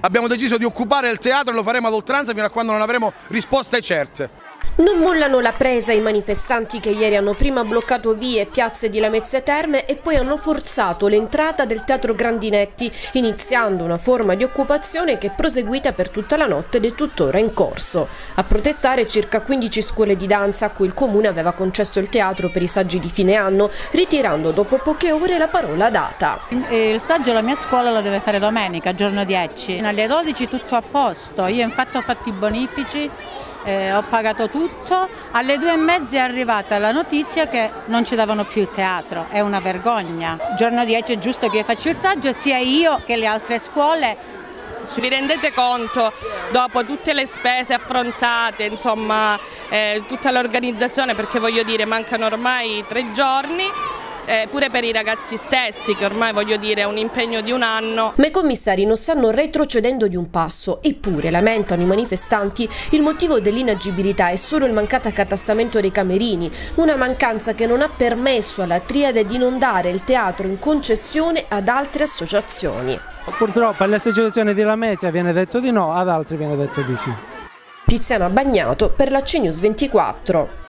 abbiamo deciso di occupare il teatro e lo faremo ad oltranza fino a quando non avremo risposte certe. Non mollano la presa i manifestanti che ieri hanno prima bloccato vie e piazze di Lamezia Terme e poi hanno forzato l'entrata del Teatro Grandinetti, iniziando una forma di occupazione che è proseguita per tutta la notte ed è tuttora in corso. A protestare circa 15 scuole di danza a cui il Comune aveva concesso il teatro per i saggi di fine anno, ritirando dopo poche ore la parola data. Il saggio la mia scuola lo deve fare domenica, giorno 10. Alle 12 tutto a posto, io infatti ho fatto i bonifici. Ho pagato tutto, alle 2:30 è arrivata la notizia che non ci davano più il teatro, è una vergogna. Giorno 10 è giusto che io faccia il saggio, sia io che le altre scuole. Vi rendete conto, dopo tutte le spese affrontate, insomma, tutta l'organizzazione, perché voglio dire mancano ormai 3 giorni, pure per i ragazzi stessi, che ormai voglio dire è un impegno di un anno. Ma i commissari non stanno retrocedendo di un passo, eppure lamentano i manifestanti il motivo dell'inagibilità è solo il mancato accatastamento dei camerini, una mancanza che non ha permesso alla Triade di non dare il teatro in concessione ad altre associazioni. Purtroppo alle associazioni di Lamezia viene detto di no, ad altri viene detto di sì. Tiziana Bagnato per la CNews 24.